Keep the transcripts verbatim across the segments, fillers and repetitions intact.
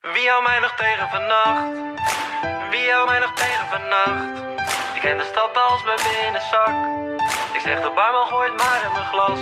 Wie houdt mij nog tegen vannacht? Wie houdt mij nog tegen vannacht? Ik ken de stad als mijn binnenzak. Ik zeg de barman gooit maar in mijn glas.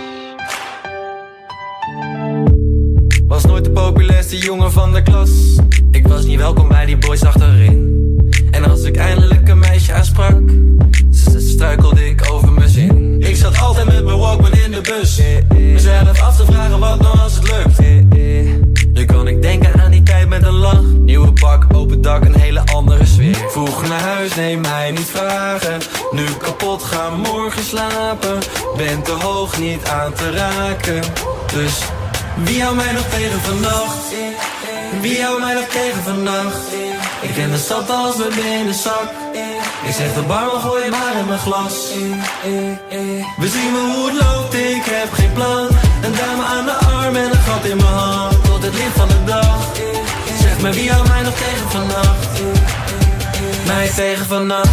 Was nooit de populairste jongen van de klas. Ik was niet welkom bij die boys achterin. En als ik eindelijk een meisje aansprak, struikelde ik over mijn zin. Ik zat altijd met mijn Walkman in de bus, mezelf af te vragen wat nou als het lukt. Nu kan ik denken aan die tijd met een lach. Nieuwe pak, open dak, een hele andere sfeer. Vroeg naar huis, nee mij niet vragen. Nu kapot, ga morgen slapen. Ben te hoog, niet aan te raken. Dus wie houdt mij nog tegen vannacht? Wie houdt mij nog tegen vannacht? Ik ken de stad als mijn binnenzak. Ik zeg de barman gooi maar in mijn glas. We zien wel hoe het loopt, ik heb geen plan. Een dame aan de arm en een gat in mijn hand. Tot het licht van de dag. Zeg me wie houdt mij nog tegen vannacht? Mij tegen vannacht.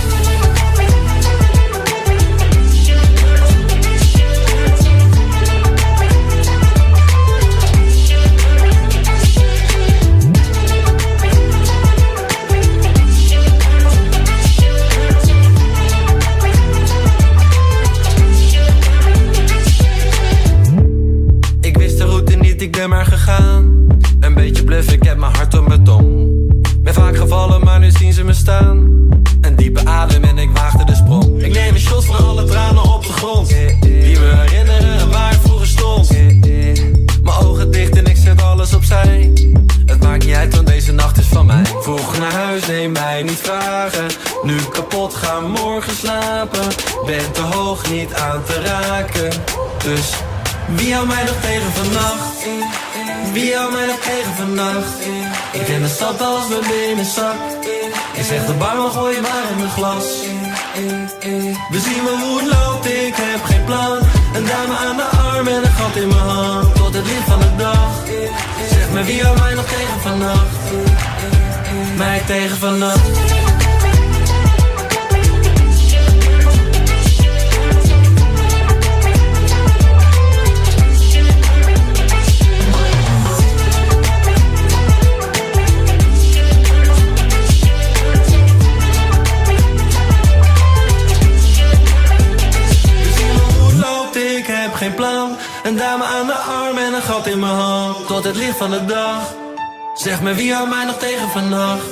Ik ben maar gegaan. Een beetje bluff, ik heb mijn hart op mijn tong. Ben vaak gevallen, maar nu zien ze me staan. Een diepe adem en ik waagde de sprong. Ik neem een shot voor alle tranen op de grond, die me herinneren waar ik vroeger stond. Mijn ogen dicht en ik zet alles opzij. Het maakt niet uit, want deze nacht is van mij. Vroeg naar huis, neem mij niet vragen. Nu kapot, ga morgen slapen. Ben te hoog, niet aan te raken. Dus wie houdt mij nog tegen vannacht? Wie houdt mij nog tegen vannacht? Ik ken de stad als mijn binnenzak. Ik zeg de barman gooi maar in mijn glas. We zien wel hoe het loopt, ik heb geen plan. Een dame aan de arm en een gat in mijn hand. Tot het licht van de dag. Zeg me wie houdt mij nog tegen vannacht? Mij tegen vannacht. Geen plan, een dame aan de arm en een gat in mijn hand. Tot het licht van de dag. Zeg me wie houdt mij nog tegen vannacht?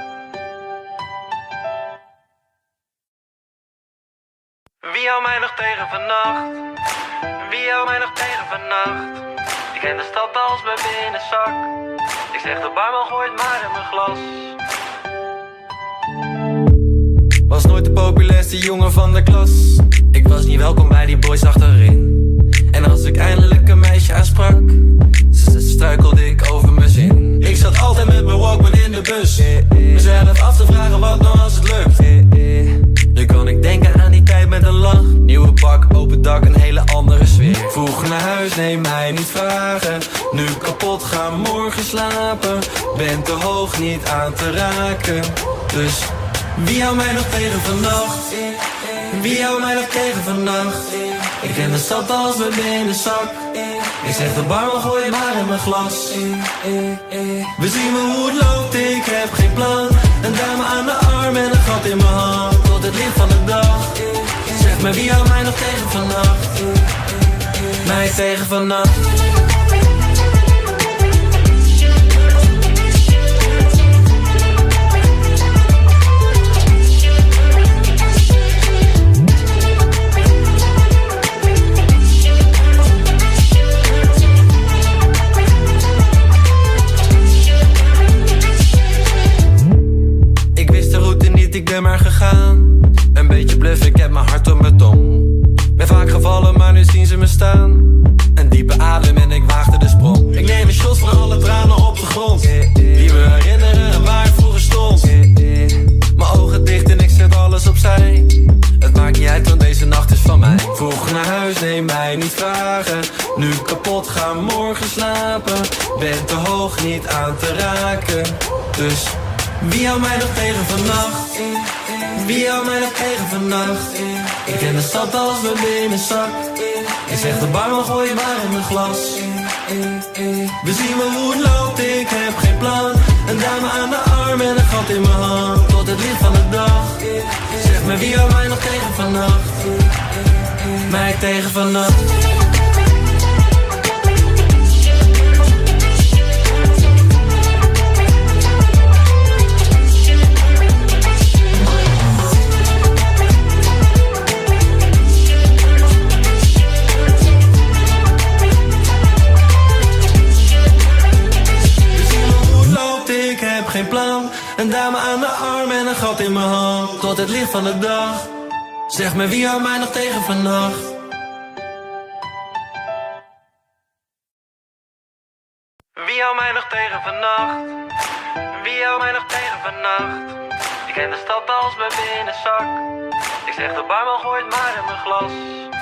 Wie houdt mij nog tegen vannacht? Wie houdt mij nog tegen vannacht? Ik ken de stad als mijn binnenzak. Ik zeg de barman gooit maar in mijn glas. Was nooit de populairste jongen van de klas. Ik was niet welkom bij die boys achterin. En als ik eindelijk een meisje aansprak, struikelde ik over mijn zin. Ik zat altijd met mijn Walkman in de bus, mezelf af te vragen wat nou als het lukt. Nu kan ik denken aan die tijd met een lach. Nieuwe pak, open dak, een hele andere sfeer. Vroeg naar huis, neem mij niet vragen. Nu kapot, ga morgen slapen. Ben te hoog, niet aan te raken. Dus wie houdt mij nog tegen vannacht? Wie houdt mij nog tegen vannacht? Ik ken de stad als mijn binnenzak. Ik zeg de barman gooi maar in mijn glas. We zien wel hoe het loopt, ik heb geen plan. Een dame aan de arm en een gat in mijn hand. Tot het licht van de dag. Zeg me wie houdt mij nog tegen vannacht? Mij tegen vannacht. Ik ben maar gegaan. Een beetje bluff, ik heb mijn hart op mijn tong. Ben vaak gevallen, maar nu zien ze me staan. Een diepe adem en ik waagde de sprong. Ik neem een shot voor alle tranen op de grond, die me herinneren waar ik vroeger stond. Mijn ogen dicht en ik zet alles opzij. Het maakt niet uit, want deze nacht is van mij. Vroeg naar huis, neem mij niet vragen. Nu kapot, ga morgen slapen. Ben te hoog, niet aan te raken. Dus wie houdt mij nog tegen vannacht? Wie houdt mij nog tegen vannacht? Ik ken de stad als mijn binnenzak. Ik zeg de barman gooi maar in mijn glas. We zien wel hoe het loopt, ik heb geen plan. Een dame gat in mijn hand tot het licht van de dag. Zeg me wie houdt mij nog tegen vannacht? Mij tegen vannacht. Geen plan, een dame aan de arm en een gat in mijn hand tot het licht van de dag. Zeg me wie houdt mij nog tegen vannacht? Wie houdt mij nog tegen vannacht? Wie houdt mij nog tegen vannacht? Ik ken de stad als mijn binnenzak. Ik zeg de barman gooit maar in mijn glas.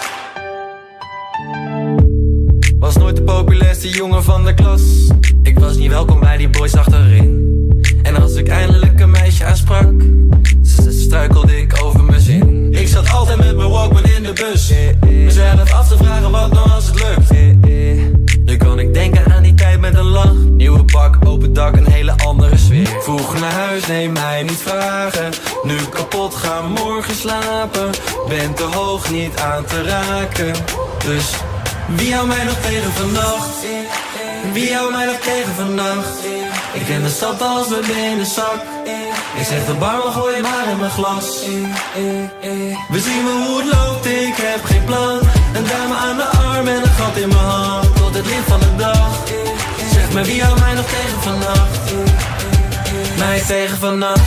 Was nooit de populairste jongen van de klas. Ik was niet welkom bij die boys achterin. En als ik eindelijk een meisje aansprak, struikelde ik over mijn zin. Ik zat altijd met mijn Walkman in de bus, mezelf af te vragen wat nou als het lukt. Nu kan ik denken aan die tijd met een lach. Nieuwe pak, open dak, een hele andere sfeer. Vroeg naar huis, neem mij niet vragen. Nu kapot, ga morgen slapen. Ben te hoog, niet aan te raken. Dus wie houdt mij nog tegen vannacht? Wie houdt mij nog tegen vannacht? Ik ken de stad als mijn binnenzak. Ik zeg de barman gooi maar in mijn glas. We zien wel hoe het loopt, ik heb geen plan. Een dame aan de arm en een gat in mijn hand tot het licht van de dag. Zeg me wie houdt mij nog tegen vannacht? Mij tegen vannacht.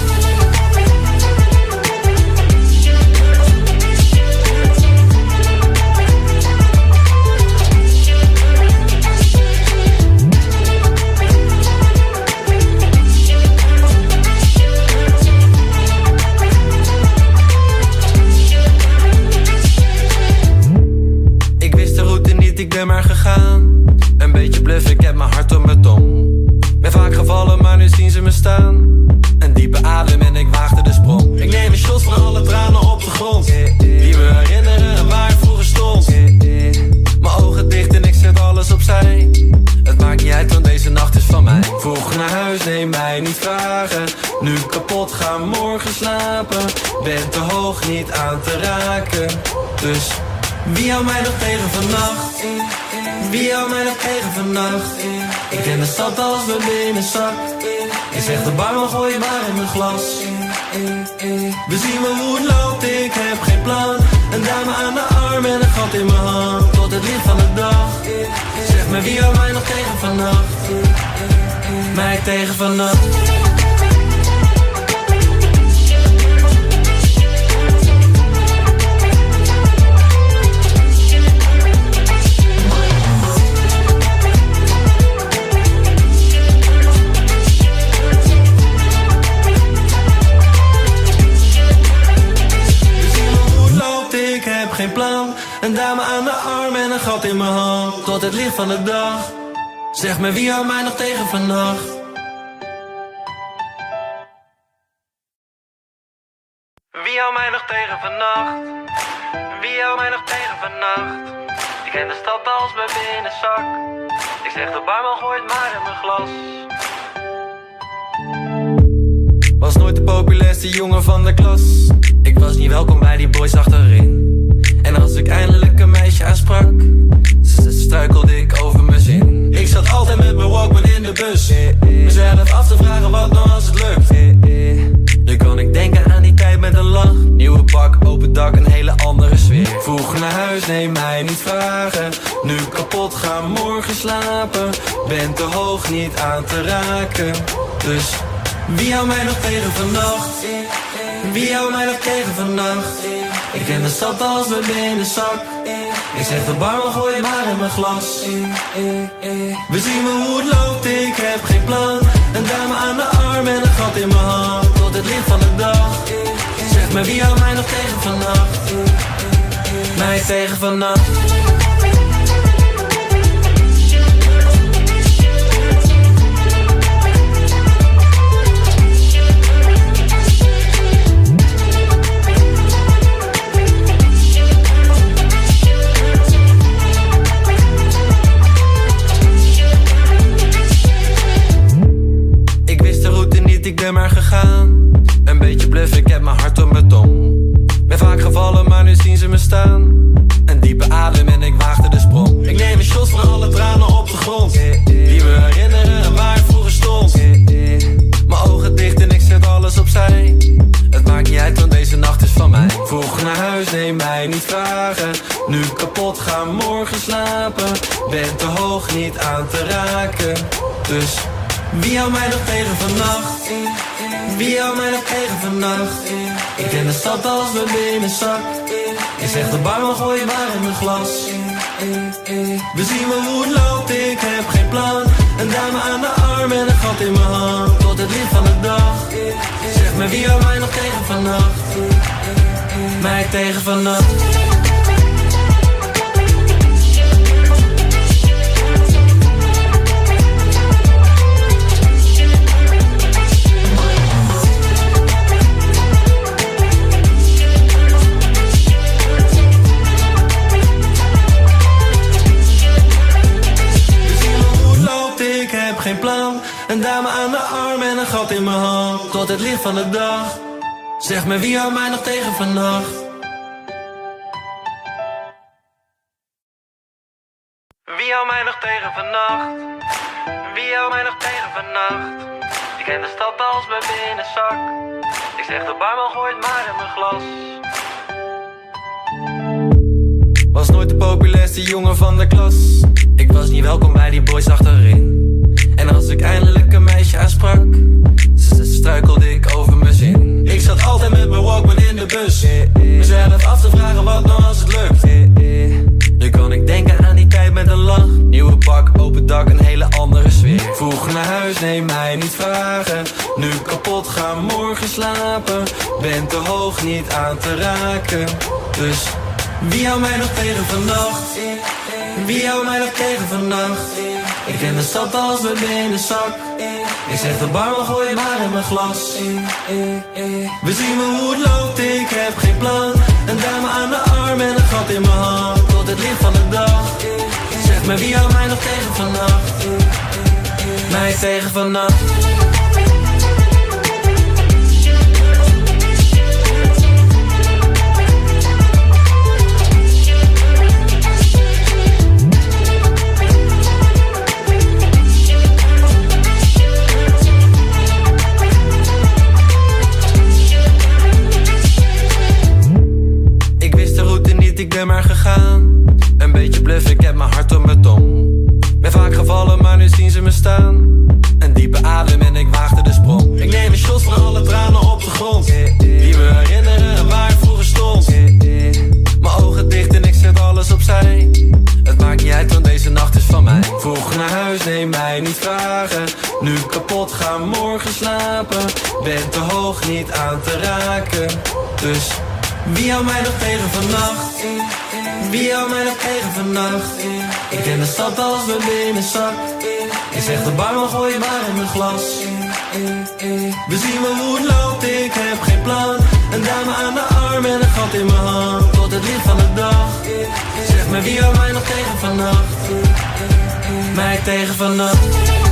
Ik ben maar gegaan. Een beetje bluff, ik heb mijn hart op mijn tong. Ben vaak gevallen, maar nu zien ze me staan. Een diepe adem en ik waagde de sprong. Ik neem een shot van alle tranen op de grond, die me herinneren waar ik vroeger stond. Mijn ogen dicht en ik zet alles opzij. Het maakt niet uit, want deze nacht is van mij. Vroeg naar huis, neem mij niet vragen. Nu kapot, ga morgen slapen. Ben te hoog, niet aan te raken. Dus wie houdt mij nog tegen vannacht? Wie houdt mij nog tegen vannacht? Ik ken de stad als mijn binnenzak. Ik zeg de barman gooi maar in mijn glas. We zien wel hoe het loopt, ik heb geen plan. Een dame aan de arm en een gat in mijn hand tot het licht van de dag. Zeg me wie houdt mij nog tegen vannacht? Mij tegen vannacht. Geen plan, een dame aan de arm en een gat in mijn hand tot het licht van de dag. Zeg me wie houdt mij nog tegen vannacht? Wie houdt mij nog tegen vannacht? Wie houdt mij nog tegen vannacht? Ik ken de stad als mijn binnenzak. Ik zeg de barman gooit maar in mijn glas. Was nooit de populairste jongen van de klas. Ik was niet welkom bij die boys achterin. En als ik eindelijk een meisje aansprak, struikelde ik over mijn zin. Ik zat altijd met mijn Walkman in de bus, mezelf af te vragen wat nou als het lukt. Nu kan ik denken aan die tijd met een lach. Nieuwe pak, open dak, een hele andere sfeer. Vroeg naar huis, neem mij niet vragen. Nu kapot, ga morgen slapen. Ben te hoog, niet aan te raken. Dus wie houdt mij nog tegen vannacht? Wie houdt mij nog tegen vannacht? Ik ken de stad als mijn binnenzak. Ik zeg de barman gooi maar in mijn glas. We zien wel hoe het loopt, ik heb geen plan. Een dame aan de arm en een gat in mijn hand tot het licht van de dag. Zeg me wie houdt mij nog tegen vannacht? Mij tegen vannacht. niet, ik ben maar gegaan. Een beetje bluff, ik heb mijn hart op mijn tong. Ben vaak gevallen, maar nu zien ze me staan. Een diepe adem en ik waagde de sprong. Ik neem een shot van alle tranen op de grond, die me herinneren aan waar ik vroeger stond. Mijn ogen dicht en ik zet alles opzij. Het maakt niet uit, want deze nacht is van mij. Vroeg naar huis, neem mij niet vragen. Nu kapot, ga morgen slapen. Ben te hoog, niet aan te raken. Dus wie houdt mij nog tegen vannacht? Wie houdt mij nog tegen vannacht? Ik ken de stad als mijn binnenzak. Je zegt de barman, gooi je maar in mijn glas. We zien wel hoe het loopt, ik heb geen plan. Een dame aan de arm en een gat in mijn hand. Tot het licht van de dag. Zeg me, wie houdt mij nog tegen vannacht? Mij tegen vannacht. Geen plan, een dame aan de arm en een gat in mijn hand. Tot het licht van de dag. Zeg me, wie houdt mij nog tegen vannacht? Wie houdt mij nog tegen vannacht? Wie houdt mij nog tegen vannacht? Ik ken de stad als mijn binnenzak. Ik zeg de barman, gooi het maar in mijn glas. Was nooit de populairste jongen van de klas. Ik was niet welkom bij die boys achterin. En als ik eindelijk een meisje aansprak, struikelde ik over mijn zin. Ik zat altijd met mijn Walkman in de bus, mezelf af te vragen wat nou als het lukt. Nu kan ik denken aan die tijd met een lach. Nieuwe pak, open dak, een hele andere sfeer. Vroeg naar huis, neem mij niet vragen. Nu kapot, ga morgen slapen. Ben te hoog, niet aan te raken. Dus wie houdt mij nog tegen vannacht? Wie houdt mij nog tegen vannacht? Ik ken de stad als mijn binnenzak. Ik zeg de barman, gooi je maar in mijn glas. We zien wel hoe het loopt, ik heb geen plan. Een dame aan de arm en een gat in mijn hand. Tot het licht van de dag. Zeg me, wie houdt mij nog tegen vannacht? Mij tegen vannacht. Ik ben maar gegaan. Een beetje bluff, ik heb mijn hart op mijn tong. Ben vaak gevallen, maar nu zien ze me staan. Een diepe adem en ik waagde de sprong. Ik neem een shot van alle tranen op de grond, die me herinneren aan waar ik vroeger stond. Mijn ogen dicht en ik zet alles opzij. Het maakt niet uit, want deze nacht is van mij. Vroeg naar huis, neem mij niet vragen. Nu kapot, ga morgen slapen. Ben te hoog, niet aan te raken. Dus wie houdt mij nog tegen vannacht? Wie houdt mij nog tegen vannacht? Ik ken de stad als mijn binnenzak. Ik zeg de barman, gooi je maar in mijn glas. We zien wel hoe het loopt, ik heb geen plan. Een dame aan de arm en een gat in mijn hand. Tot het licht van de dag. Zeg me, wie houdt mij nog tegen vannacht? Mij tegen vannacht.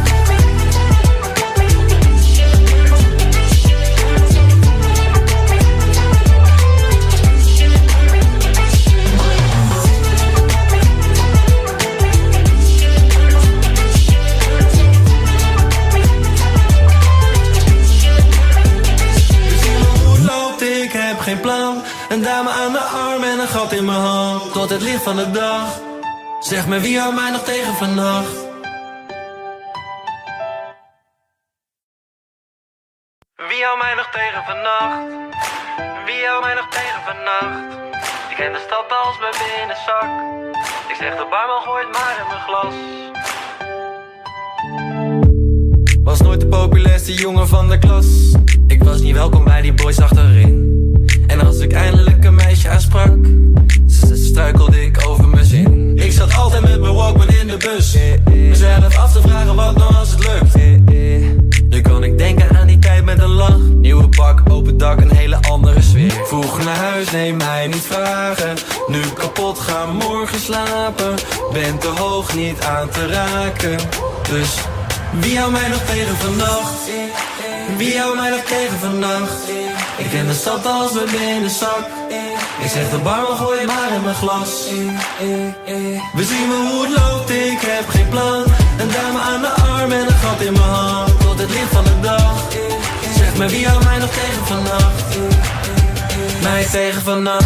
Geen plan, een dame aan de arm en een gat in mijn hand. Tot het licht van de dag. Zeg me, wie houdt mij nog tegen vannacht? Wie houdt mij nog tegen vannacht? Wie houdt mij nog tegen vannacht? Ik ken de stad als mijn binnenzak. Ik zeg de barman, gooi het maar in mijn glas. Was nooit de populairste jongen van de klas. Ik was niet welkom bij die boys achterin. En als ik eindelijk een meisje aansprak, struikelde ik over mijn zin. Ik zat altijd met mijn Walkman in de bus, mezelf af te vragen wat nou als het lukt. Nu kan ik denken aan die tijd met een lach. Nieuwe pak, open dak, een hele andere sfeer. Vroeg naar huis, neem mij niet vragen. Nu kapot, ga morgen slapen. Ben te hoog, niet aan te raken. Dus Wie houdt mij nog tegen vannacht? Wie houdt mij nog tegen vannacht? Ik ken de stad als mijn binnenzak. Ik zeg de barman, gooi het maar in mijn glas. We zien wel hoe het loopt, ik heb geen plan. Een dame aan de arm en een gat in mijn hand. Tot het licht van de dag. Zeg me, wie houdt mij nog tegen vannacht? Mij tegen vannacht.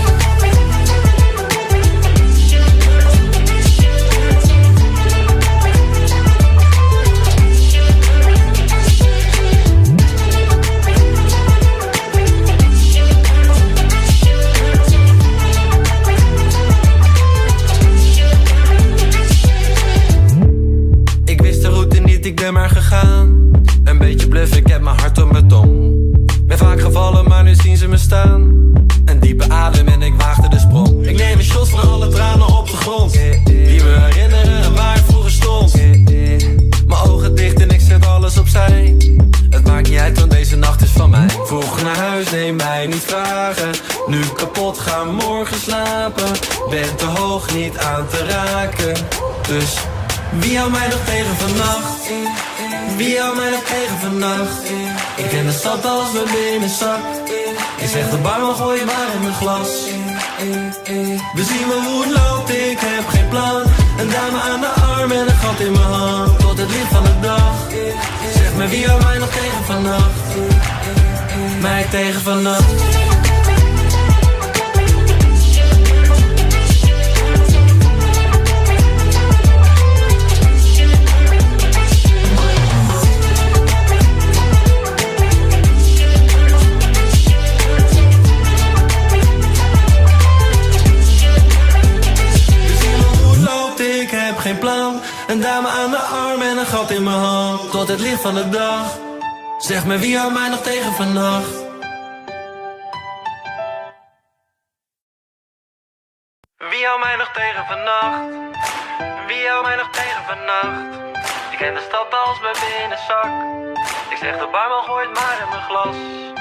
Ik ben maar gegaan. Een beetje bluff, ik heb mijn hart op mijn tong. Ben vaak gevallen, maar nu zien ze me staan. Een diepe adem en ik waagde de sprong. Ik neem een shot van alle tranen op de grond. Die me herinneren waar ik vroeger stond. Mijn ogen dicht en ik zet alles opzij. Het maakt niet uit, want deze nacht is van mij. Vroeg naar huis, neem mij niet vragen. Nu kapot, ga morgen slapen. Ben te hoog, niet aan te raken. Dus wie houdt mij nog tegen vannacht? Wie houdt mij nog tegen vannacht? Ik ken de stad als mijn binnenzak. Ik zeg de barman, gooi het maar in mijn glas. We zien wel hoe het loopt, ik heb geen plan. Een dame aan de arm en een gat in mijn hand. Tot het licht van de dag. Zeg me, wie houdt mij nog tegen vannacht? Mij tegen vannacht. Geen plan, een dame aan de arm en een gat in mijn hand. Tot het licht van de dag. Zeg me, wie houdt mij nog tegen vannacht? Wie houdt mij nog tegen vannacht? Wie houdt mij nog tegen vannacht? Ik ken de stad als mijn binnenzak. Ik zeg de barman, gooi het maar in mijn glas.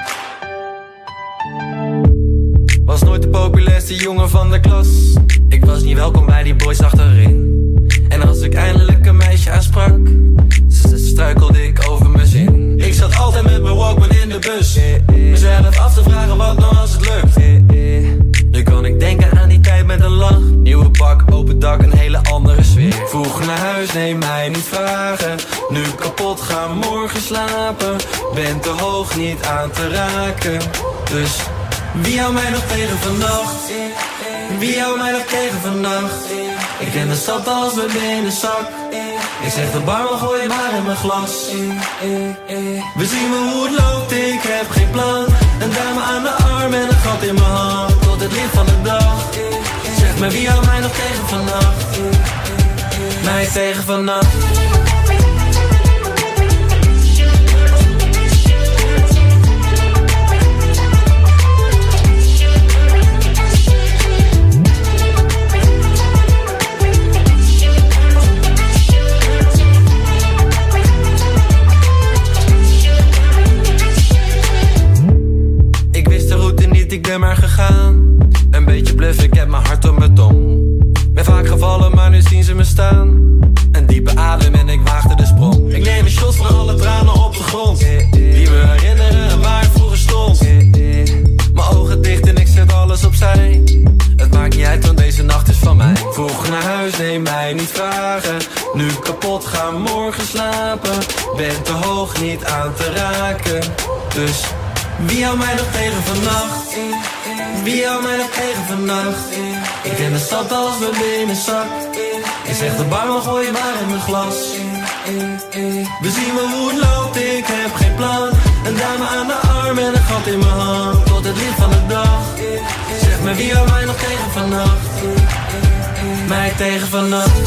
Was nooit de populairste jongen van de klas. Ik was niet welkom bij die boys achterin. En als ik eindelijk een meisje aansprak, struikelde ik over mijn zin. Ik zat altijd met mijn Walkman in de bus, mezelf af te vragen wat nou als het lukt. Nu kan ik denken aan die tijd met een lach. Nieuwe pak, open dak, een hele andere sfeer. Vroeg naar huis, neem mij niet vragen. Nu kapot, ga morgen slapen. Ben te hoog, niet aan te raken. Dus wie houdt mij nog tegen vannacht? Wie houdt mij nog tegen vannacht? Ik ken de stad als mijn binnenzak. Ik zeg de barman, gooi het maar in mijn glas. We zien wel hoe het loopt, ik heb geen plan. Een dame aan de arm en een gat in mijn hand. Tot het licht van de dag. Zeg me, wie houdt mij nog tegen vannacht? Mij tegen vannacht. Ik ben maar gegaan. Een beetje bluff, ik heb mijn hart op mijn tong. Ben vaak gevallen, maar nu zien ze me staan. Een diepe adem en ik waagde de sprong. Ik neem een shot van alle tranen op de grond. Die me herinneren waar ik vroeger stond. Mijn ogen dicht en ik zet alles opzij. Het maakt niet uit, want deze nacht is van mij. Vroeg naar huis, neem mij niet vragen. Nu kapot, ga morgen slapen. Ben te hoog, niet aan te raken. Dus wie houdt mij nog tegen vannacht? Wie houdt mij nog tegen vannacht? Ik ken de stad als mijn binnenzak. Ik zeg de barman, gooi het maar in mijn glas. We zien wel hoe het loopt, ik heb geen plan. Een dame aan de arm en een gat in mijn hand. Tot het licht van de dag. Zeg me, wie houdt mij nog tegen vannacht? Mij tegen vannacht.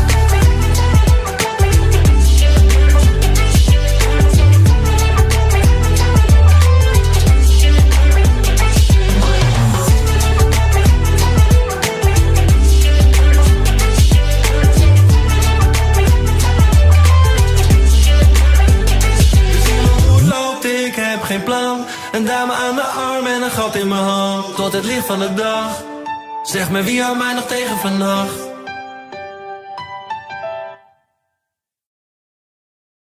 Geen plan, een dame aan de arm en een gat in mijn hand. Tot het licht van de dag. Zeg me, wie houdt mij nog tegen vannacht?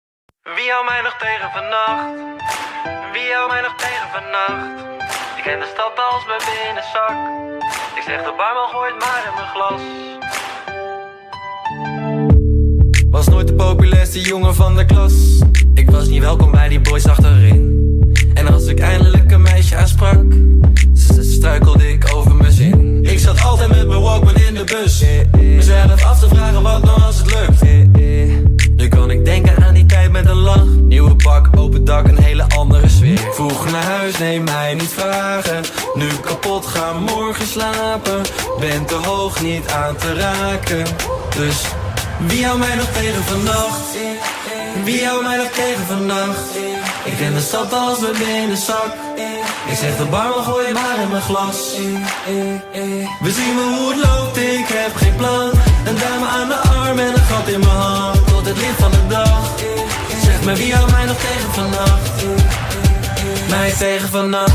Wie houdt mij nog tegen vannacht? Wie houdt mij nog tegen vannacht? Ik ken de stad als mijn binnenzak. Ik zeg de barman gooit maar in mijn glas. Was nooit de populairste jongen van de klas. Ik was niet welkom bij die boys achterin. En als ik eindelijk een meisje aansprak, struikelde ik over mijn zin. Ik zat altijd met mijn Walkman in de bus, mezelf af te vragen wat nou als het lukt. Nu kan ik denken aan die tijd met een lach. Nieuwe pak, open dak, een hele andere sfeer. Vroeg naar huis, nee mij niet vragen. Nu kapot, ga morgen slapen. Ben te hoog, niet aan te raken. Dus wie houdt mij nog tegen vannacht? Wie houdt mij nog tegen vannacht? Ik ken de stad als mijn binnenzak. Ik zeg de barman gooi maar in mijn glas. We zien me hoe het loopt, ik heb geen plan. Een dame aan de arm en een gat in mijn hand. Tot het licht van de dag. Zeg me wie houdt mij nog tegen vannacht? Mij tegen vannacht.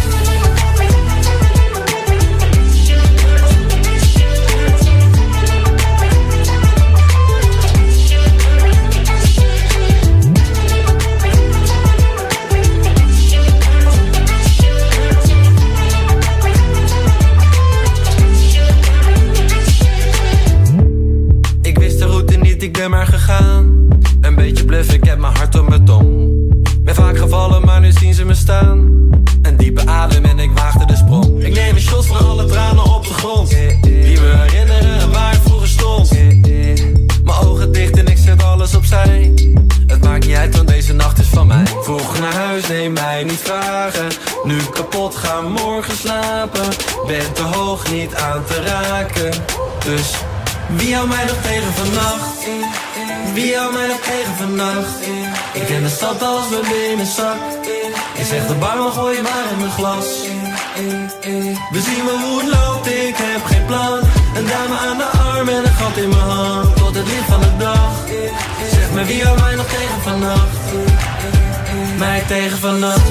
Ik ben maar gegaan. Een beetje bluff, ik heb mijn hart op mijn tong. Ben vaak gevallen, maar nu zien ze me staan. Een diepe adem en ik waagde de sprong. Ik neem een shot voor alle tranen op de grond, die me herinneren waar ik vroeger stond. Mijn ogen dicht en ik zet alles opzij. Het maakt niet uit, want deze nacht is van mij. Vroeg naar huis, nee mij niet vragen. Nu kapot, ga morgen slapen. Ben te hoog, niet aan te raken. Dus wie houdt mij nog tegen vannacht? Wie houdt mij nog tegen vannacht? Ik ken de stad als mijn binnenzak. Ik zeg de barman gooi maar in mijn glas. We zien me hoe het loopt, ik heb geen plan. Een dame aan de arm en een gat in mijn hand. Tot het licht van de dag. Zeg me wie houdt mij nog tegen vannacht? Mij tegen vannacht.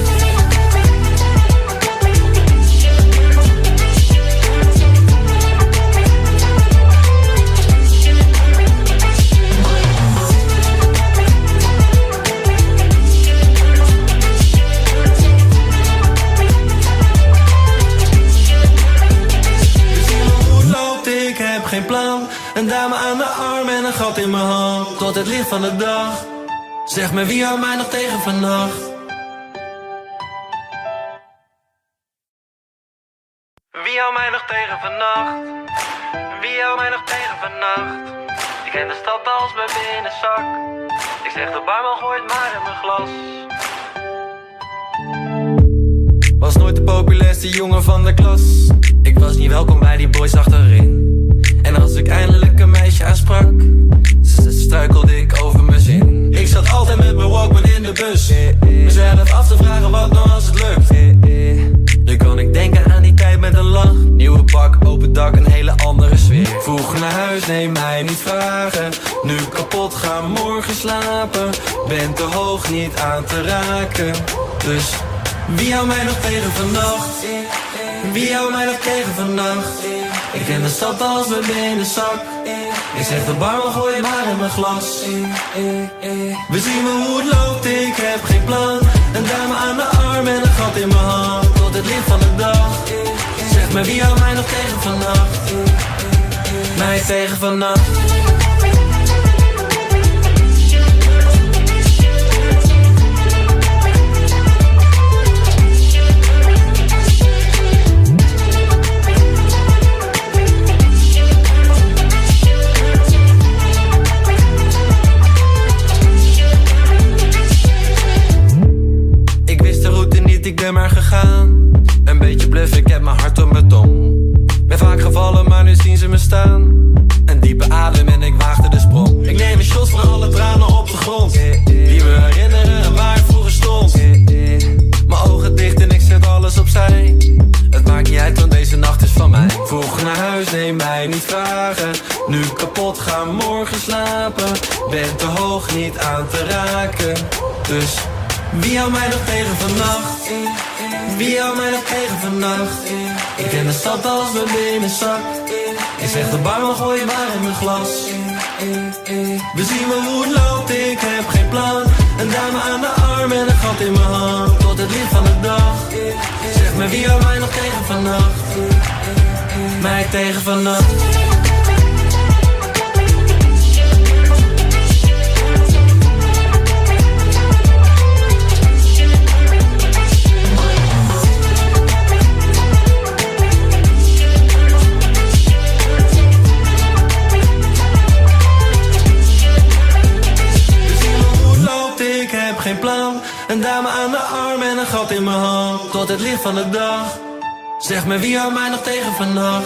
Geen plan, een dame aan de arm en een gat in mijn hand. Tot het licht van de dag. Zeg me wie houdt mij nog tegen vannacht? Wie houdt mij nog tegen vannacht? Wie houdt mij nog tegen vannacht? Ik ken de stad als mijn binnenzak. Ik zeg de barman gooit maar in mijn glas. Was nooit de populairste jongen van de klas. Ik was niet welkom bij die boys achterin. En als ik eindelijk een meisje aansprak, struikelde ik over mijn zin. Ik zat altijd met mijn Walkman in de bus, mezelf af te vragen wat nou als het lukt. Nu kan ik denken aan die tijd met een lach. Nieuwe pak, open dak, een hele andere sfeer. Vroeg naar huis, nee mij niet vragen. Nu kapot, ga morgen slapen. Ben te hoog, niet aan te raken. Dus wie houdt mij nog tegen vannacht? Wie houdt mij nog tegen vannacht? Ik ken de stad als mijn binnenzak. Ik zeg de barman gooi maar in mijn glas. We zien me hoe het loopt, ik heb geen plan. Een dame aan de arm en een gat in mijn hand. Tot het licht van de dag. Zeg me wie houdt mij nog tegen vannacht? Mij tegen vannacht. Ik ben maar gegaan. Een beetje bluff, ik heb mijn hart op mijn tong. Ben vaak gevallen, maar nu zien ze me staan. Een diepe adem en ik waagde de sprong. Ik neem een shot voor alle tranen op de grond, die me herinneren waar ik vroeger stond. Mijn ogen dicht en ik zet alles opzij. Het maakt niet uit, want deze nacht is van mij. Vroeg naar huis, nee mij niet vragen. Nu kapot, ga morgen slapen. Ben te hoog, niet aan te raken. Dus wie houdt mij nog tegen vannacht? Wie houdt mij nog tegen vannacht? Ik ken de stad als mijn binnenzak. Ik zeg de barman gooi maar in mijn glas. We zien me hoe het loopt, ik heb geen plan. Een dame aan de arm en een gat in mijn hand. Tot het licht van de dag. Zeg me wie houdt mij nog tegen vannacht. Mij tegen vannacht. Geen plan, een dame aan de arm en een gat in mijn hand. Tot het licht van de dag. Zeg me wie houdt mij nog tegen vannacht.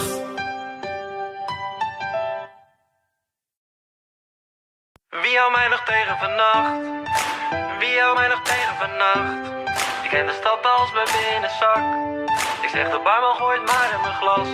Wie houdt mij nog tegen vannacht? Wie houdt mij nog tegen vannacht? Ik ken de stad als mijn binnenzak. Ik zeg de barman gooit maar in mijn glas.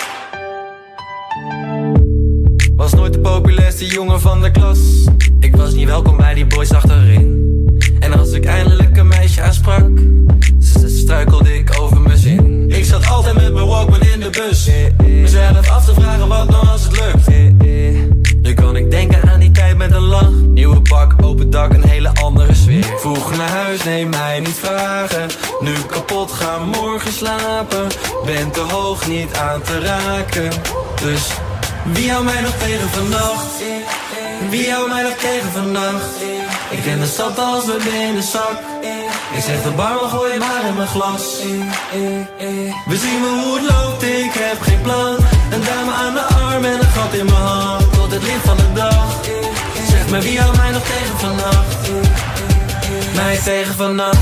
Was nooit de populairste jongen van de klas. Ik was niet welkom bij die boys achterin. En als ik eindelijk een meisje aansprak, struikelde ik over mijn zin. Ik zat altijd met mijn Walkman in de bus, mezelf af te vragen wat nou als het lukt. Nu kan ik denken aan die tijd met een lach. Nieuwe pak, open dak, een hele andere sfeer. Vroeg naar huis, neem mij niet vragen. Nu kapot, ga morgen slapen. Ben te hoog, niet aan te raken. Dus wie houdt mij nog tegen vannacht? Wie houdt mij nog tegen vannacht? Ik ken de stad als mijn binnenzak. Ik zeg de barman gooi maar in mijn glas. We zien wel hoe het loopt, ik heb geen plan. Een dame aan de arm en een gat in mijn hand. Tot het licht van de dag. Zeg me wie houdt mij nog tegen vannacht. Mij tegen vannacht.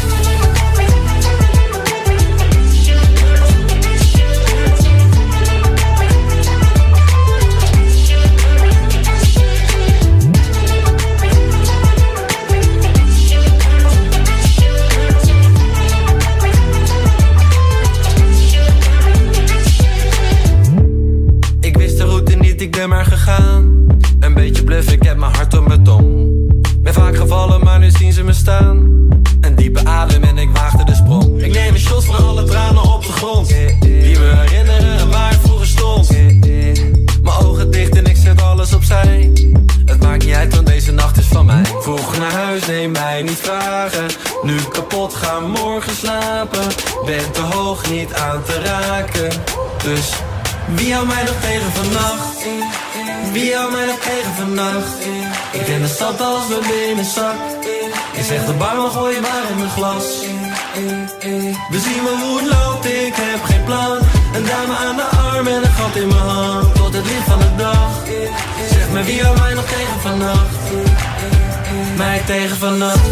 Ik ben maar gegaan. Een beetje bluff, ik heb mijn hart op mijn tong. Ben vaak gevallen, maar nu zien ze me staan. Een diepe adem en ik waagde de sprong. Ik neem een shot van alle tranen op de grond. Die me herinneren waar ik vroeger stond. Mijn ogen dicht en ik zet alles opzij. Het maakt niet uit, want deze nacht is van mij. Vroeg naar huis, neem mij niet vragen. Nu kapot, ga morgen slapen. Ben te hoog, niet aan te raken. Dus wie houdt mij nog tegen vannacht? Wie houdt mij nog tegen vannacht? Ik ken de stad als mijn binnenzak. Ik zeg de barman gooi maar in mijn glas. We zien wel hoe het loopt, ik heb geen plan. Een dame aan de arm en een gat in mijn hand. Tot het licht van de dag. Zeg me wie houdt mij nog tegen vannacht? Mij tegen vannacht.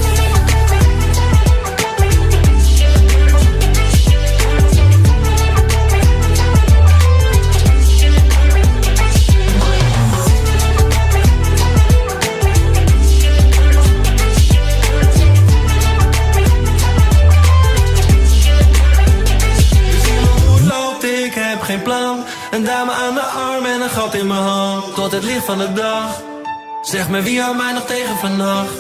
Geen plan, een dame aan de arm en een gat in mijn hand. Tot het licht van de dag. Zeg me wie houdt mij nog tegen vannacht.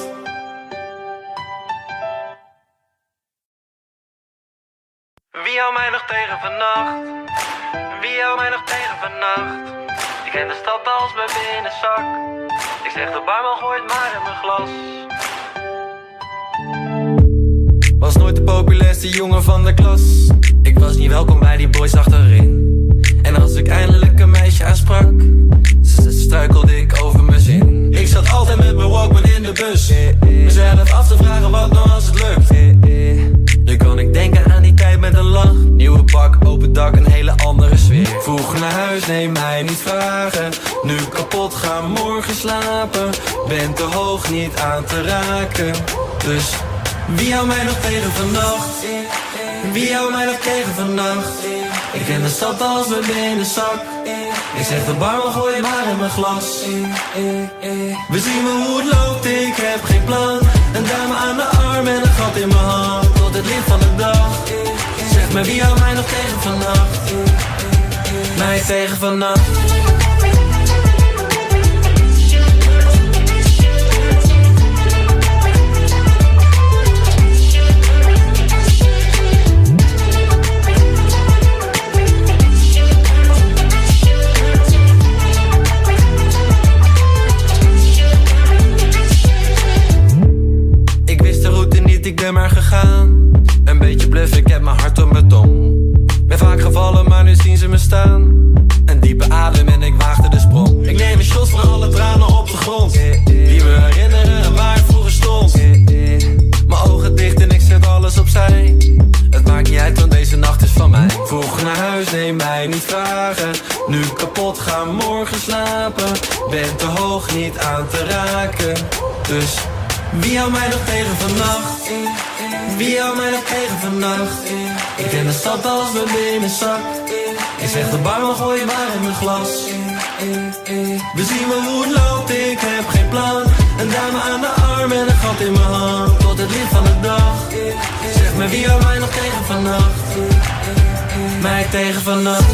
Wie houdt mij nog tegen vannacht? Wie houdt mij nog tegen vannacht? Ik ken de stad als mijn binnenzak. Ik zeg de barman gooit maar in mijn glas. Was nooit de populairste jongen van de klas. Ik was niet welkom bij die boys achterin. En als ik eindelijk een meisje aansprak, struikelde ik over mijn zin. Ik zat altijd met mijn Walkman in de bus, mezelf af te vragen wat nou als het lukt. Nu kan ik denken aan die tijd met een lach. Nieuwe pak, open dak, een hele andere sfeer. Vroeg naar huis, neem mij niet vragen. Nu kapot, ga morgen slapen. Ben te hoog, niet aan te raken. Dus wie houdt mij nog tegen vannacht? Wie houdt mij nog tegen vannacht? Ik ken de stad als mijn binnenzak. Ik zeg de barman gooi maar in mijn glas. We zien wel hoe het loopt, ik heb geen plan. Een dame aan de arm en een gat in mijn hand. Tot het licht van de dag. Zeg me wie houdt mij nog tegen vannacht? Mij tegen vannacht. gegaan. Een beetje bluff, ik heb mijn hart op mijn tong. Ben vaak gevallen, maar nu zien ze me staan. Een diepe adem en ik waagde de sprong. Ik neem een shot voor alle tranen op de grond, die me herinneren waar ik vroeger stond. Mijn ogen dicht en ik zet alles opzij. Het maakt niet uit, want deze nacht is van mij. Vroeg naar huis, neem mij niet vragen. Nu kapot, ga morgen slapen. Ben te hoog, niet aan te raken. Dus wie houdt mij nog tegen vannacht? Wie houdt mij nog tegen vannacht? Ik ken de stad als mijn binnenzak. Ik zeg de barman, gooi maar in mijn glas. We zien wel hoe het loopt, ik heb geen plan. Een dame aan de arm en een gat in mijn hand. Tot het licht van de dag. Zeg me, wie houdt mij nog tegen vannacht? Mij tegen vannacht.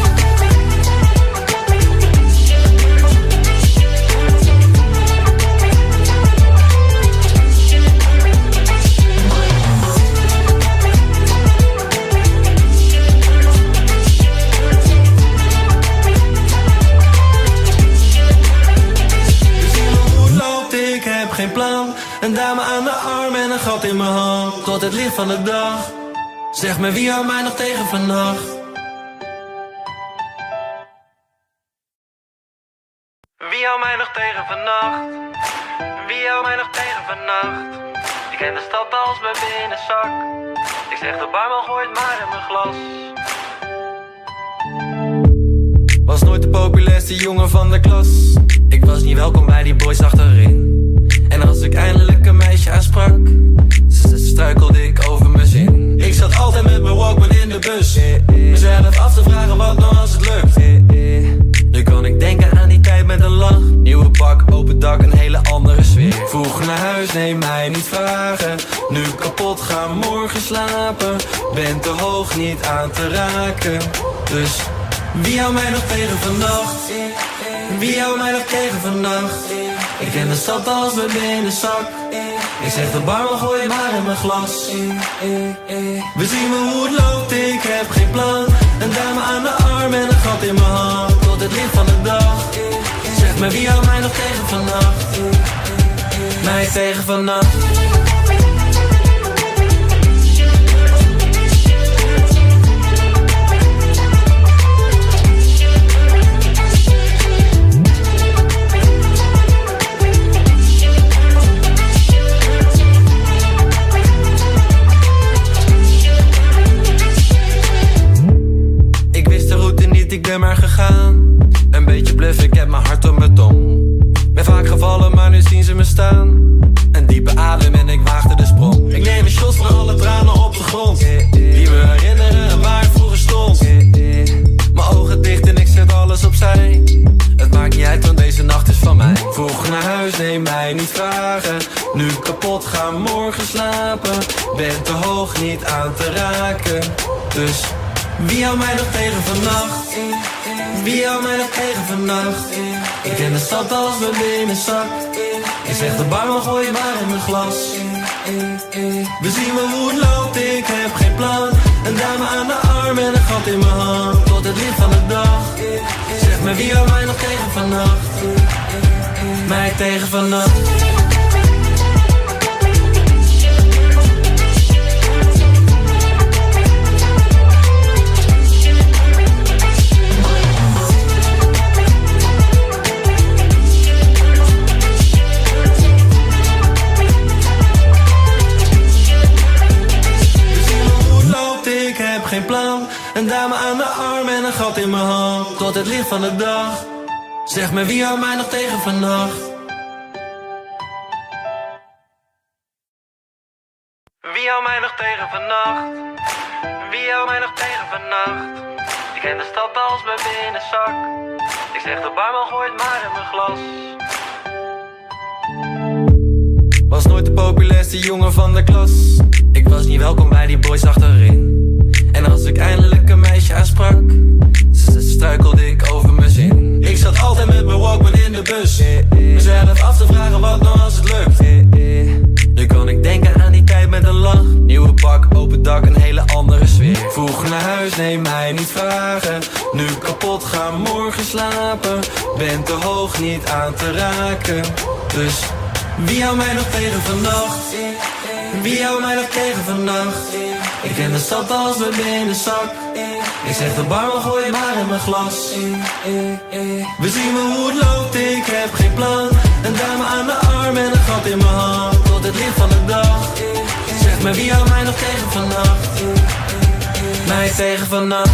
Geen plan, een dame aan de arm en een gat in mijn hand. Tot het licht van de dag. Zeg me, wie houdt mij nog tegen vannacht? Wie houdt mij nog tegen vannacht? Wie houdt mij nog tegen vannacht? Ik ken de stad als mijn binnenzak. Ik zeg de barman, gooi het maar in mijn glas. Was nooit de populairste jongen van de klas. Ik was niet welkom bij die boys achterin. En als ik eindelijk een meisje aansprak, struikelde ik over mijn zin. Ik zat altijd met mijn Walkman in de bus, mezelf af te vragen wat nou als het lukt. Nu kan ik denken aan die tijd met een lach. Nieuwe pak, open dak, een hele andere sfeer. Vroeg naar huis, neem mij niet vragen. Nu kapot, ga morgen slapen. Ben te hoog, niet aan te raken. Dus wie houdt mij nog tegen vannacht? Wie houdt mij nog tegen vannacht? Ik ken de stad als mijn binnenzak. Ik zeg de barman, gooi het maar in mijn glas. We zien wel hoe het loopt, ik heb geen plan. Een dame aan de arm en een gat in mijn hand. Tot het licht van de dag. Zeg me, wie houdt mij nog tegen vannacht? Mij tegen vannacht. Ik ben maar gegaan. Een beetje bluff, ik heb mijn hart op mijn tong. Ben vaak gevallen, maar nu zien ze me staan. Een diepe adem en ik waagde de sprong. Ik neem een shot voor alle tranen op de grond, die me herinneren waar ik vroeger stond. Mijn ogen dicht en ik zet alles opzij. Het maakt niet uit, want deze nacht is van mij. Vroeg naar huis, neem mij niet vragen. Nu kapot, ga morgen slapen. Ben te hoog, niet aan te raken. Dus wie houdt mij nog tegen vannacht? Wie houdt mij nog tegen vannacht? Ik ken de stad als mijn binnenzak. Ik zeg de barman, gooi het maar in mijn glas. We zien wel hoe het loopt, ik heb geen plan. Een dame aan de arm en een gat in mijn hand. Tot het licht van de dag. Zeg me, wie houdt mij nog tegen vannacht? Mij tegen vannacht. Geen plan, een dame aan de arm en een gat in mijn hand. Tot het licht van de dag. Zeg me, wie houdt mij nog tegen vannacht? Wie houdt mij nog tegen vannacht? Wie houdt mij nog tegen vannacht? Ik ken de stad als mijn binnenzak. Ik zeg de barman, gooi het maar in mijn glas. Was nooit de populairste jongen van de klas. Ik was niet welkom bij die boys achterin. En als ik eindelijk een meisje aansprak, struikelde ik over mijn zin. Ik zat altijd met mijn Walkman in de bus, mezelf af te vragen wat nou als het lukt. Nu kan ik denken aan die tijd met een lach. Nieuwe pak, open dak, een hele andere sfeer. Vroeg naar huis, neem mij niet vragen. Nu kapot, ga morgen slapen. Ben te hoog, niet aan te raken. Dus wie houdt mij nog tegen vannacht? Wie houdt mij nog tegen vannacht? Ik ken de stad als mijn binnenzak. Ik zeg de barman, gooi het maar in mijn glas. We zien wel hoe het loopt, ik heb geen plan. Een dame aan de arm en een gat in mijn hand. Tot het licht van de dag. Zeg me, wie houdt mij nog tegen vannacht? Mij tegen vannacht.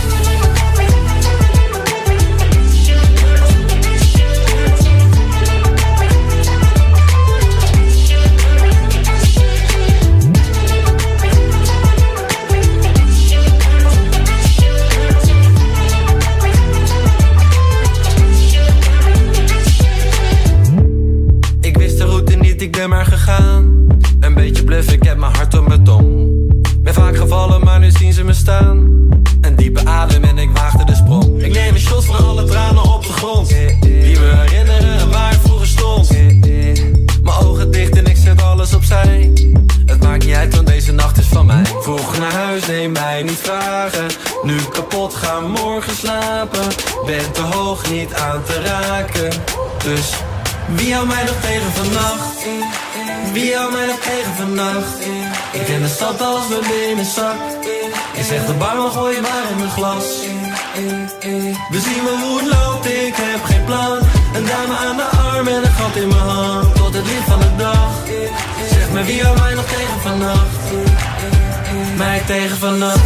Ik ben maar gegaan, een beetje bluff, ik heb mijn hart op mijn tong. Ben vaak gevallen, maar nu zien ze me staan. Een diepe adem en ik waagde de sprong. Ik neem een shot voor alle tranen op de grond, die me herinneren waar ik vroeger stond. Mijn ogen dicht en ik zet alles opzij. Het maakt niet uit, want deze nacht is van mij. Vroeg naar huis, neem mij niet vragen. Nu kapot, ga morgen slapen. Ben te hoog, niet aan te raken. Dus wie houdt mij nog tegen vannacht? Wie houdt mij nog tegen vannacht? Ik ken de stad als mijn binnenzak. Ik zeg de barman, gooi het maar in mijn glas. We zien wel hoe het loopt, ik heb geen plan. Een dame aan de arm en een gat in mijn hand. Tot het licht van de dag. Zeg me, wie houdt mij nog tegen vannacht? Mij tegen vannacht.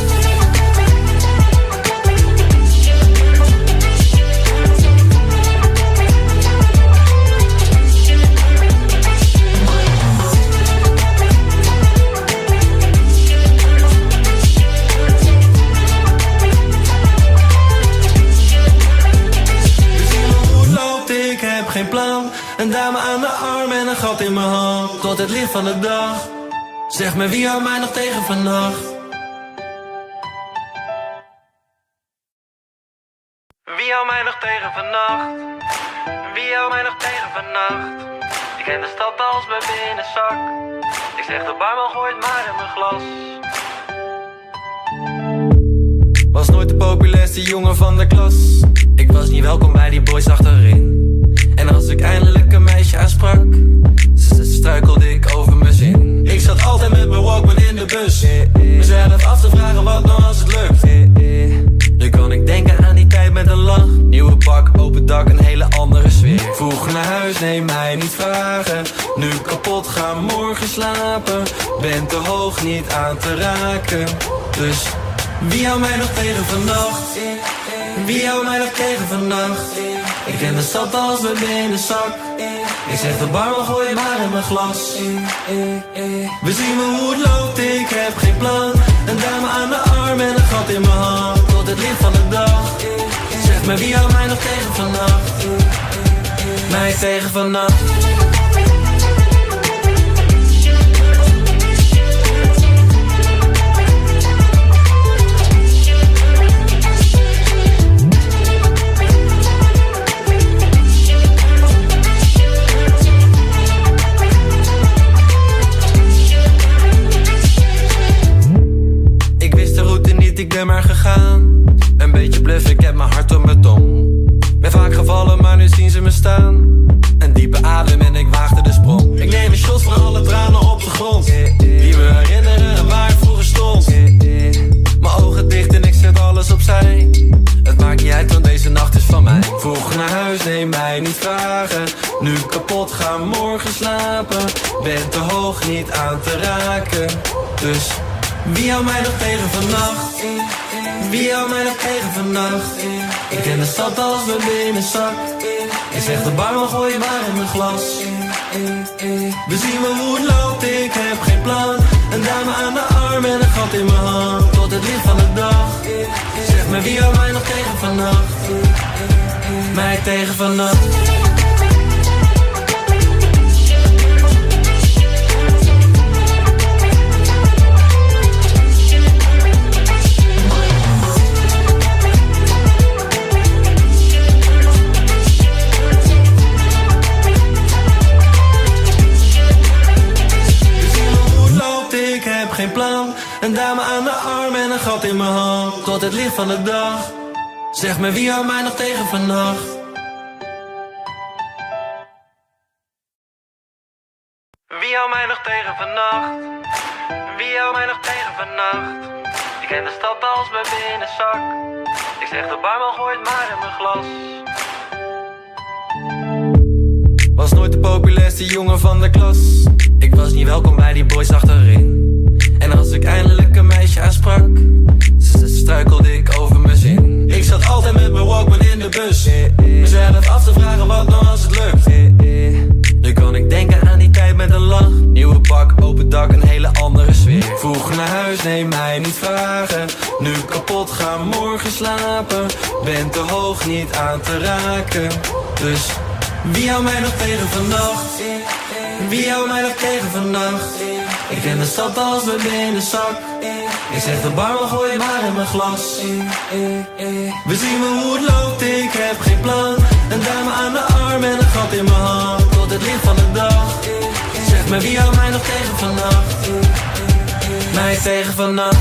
Geen plan, een dame aan de arm en een gat in mijn hand. Tot het licht van de dag. Zeg me, wie houdt mij nog tegen vannacht? Wie houdt mij nog tegen vannacht? Wie houdt mij nog tegen vannacht? Ik ken de stad als mijn binnenzak. Ik zeg de barman, gooi het maar in mijn glas. Was nooit de populairste jongen van de klas. Ik was niet welkom bij die boys achterin. En als ik eindelijk een meisje aansprak, ze struikelde ik over mijn zin. Ik zat altijd met mijn Walkman in de bus, mezelf af te vragen wat nou als het lukt. Nu kan ik denken aan die tijd met een lach. Nieuwe pak, open dak, een hele andere sfeer. Vroeg naar huis, neem mij niet vragen. Nu kapot, ga morgen slapen. Ben te hoog, niet aan te raken. Dus wie houdt mij nog tegen vannacht? Wie houdt mij nog tegen vannacht? Ik ken de stad als mijn binnenzak. Ik zeg de barman, gooi het maar in mijn glas. We zien wel hoe het loopt, ik heb geen plan. Een dame aan de arm en een gat in mijn hand. Tot het licht van de dag. Zeg me, wie houdt mij nog tegen vannacht? Mij tegen vannacht. Ik ben maar gegaan, een beetje bluff, ik heb mijn hart op mijn tong. Ben vaak gevallen, maar nu zien ze me staan. Een diepe adem en ik waagde de sprong. Ik neem een shot voor alle tranen op de grond, die me herinneren waar ik vroeger stond. Mijn ogen dicht en ik zet alles opzij. Het maakt niet uit, want deze nacht is van mij. Vroeg naar huis, neem mij niet vragen. Nu kapot, ga morgen slapen. Ben te hoog, niet aan te raken. Dus wie houdt mij nog tegen vannacht? Wie houdt mij nog tegen vannacht? Ik ken de stad als mijn binnenzak. Ik zeg de barman, gooi het maar in mijn glas. We zien wel hoe het loopt, ik heb geen plan. Een dame aan de arm en een gat in mijn hand. Tot het licht van de dag. Zeg me, wie houdt mij nog tegen vannacht? Mij tegen vannacht. Geen plan, een dame aan de arm en een gat in mijn hand. Tot het licht van de dag. Zeg me, wie houdt mij nog tegen vannacht? Wie houdt mij nog tegen vannacht? Wie houdt mij nog tegen vannacht? Ik ken de stad als mijn binnenzak. Ik zeg de barman gooit maar in mijn glas. Was nooit de populairste jongen van de klas. Ik was niet welkom bij die boys achterin. En als ik eindelijk een meisje aansprak, ze struikelde ik over mijn zin. Ik zat altijd met mijn Walkman in de bus, mezelf af te vragen wat nou als het lukt. Nu kan ik denken aan die tijd met een lach. Nieuwe pak, open dak, een hele andere sfeer. Vroeg naar huis, neem mij niet vragen. Nu kapot, ga morgen slapen. Ben te hoog, niet aan te raken. Dus wie houdt mij nog tegen vannacht? Wie houdt mij nog tegen vannacht? Ik ken de stad als mijn binnenzak. Ik zeg de barman gooi maar in mijn glas. We zien wel hoe het loopt, ik heb geen plan. Een dame aan de arm en een gat in mijn hand. Tot het licht van de dag. Zeg me wie houdt mij nog tegen vannacht? Mij tegen vannacht.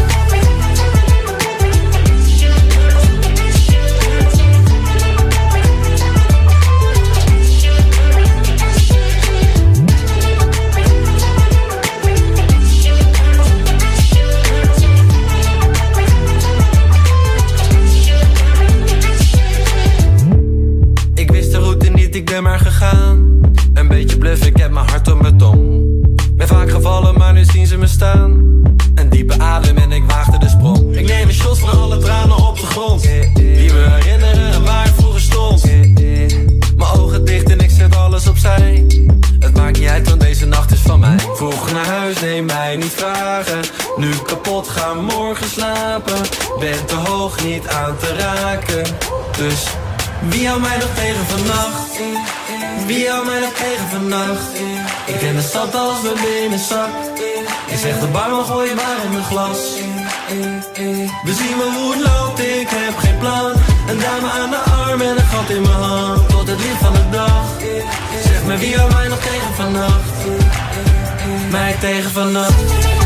Ik ben maar gegaan. Een beetje bluff, ik heb mijn hart op mijn tong. Ben vaak gevallen, maar nu zien ze me staan. Een diepe adem en ik waagde de sprong. Ik neem een shot van alle tranen op de grond, die me herinneren waar ik vroeger stond. Mijn ogen dicht en ik zet alles opzij. Het maakt niet uit, want deze nacht is van mij. Vroeg naar huis, neem mij niet vragen. Nu kapot, ga morgen slapen. Ben te hoog, niet aan te raken. Dus wie houdt mij nog tegen vannacht? Wie houdt mij nog tegen vannacht? Ik ken de stad als mijn binnenzak. Ik zeg de barman gooi maar in mijn glas. We zien wel hoe het loopt, ik heb geen plan. Een dame aan de arm en een gat in mijn hand. Tot het licht van de dag. Zeg me wie houdt mij nog tegen vannacht? Mij tegen vannacht.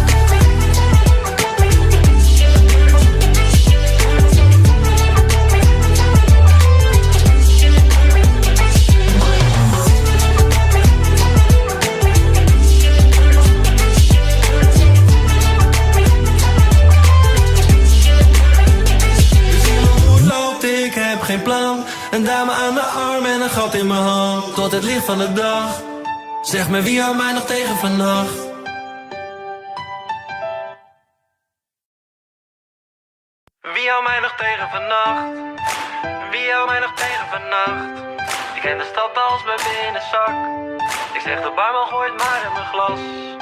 Geen plan, een dame aan de arm en een gat in mijn hand. Tot het licht van de dag. Zeg me wie houdt mij nog tegen vannacht? Wie houdt mij nog tegen vannacht? Wie houdt mij nog tegen vannacht? Ik ken de stad als mijn binnenzak. Ik zeg de barman gooit maar in mijn glas.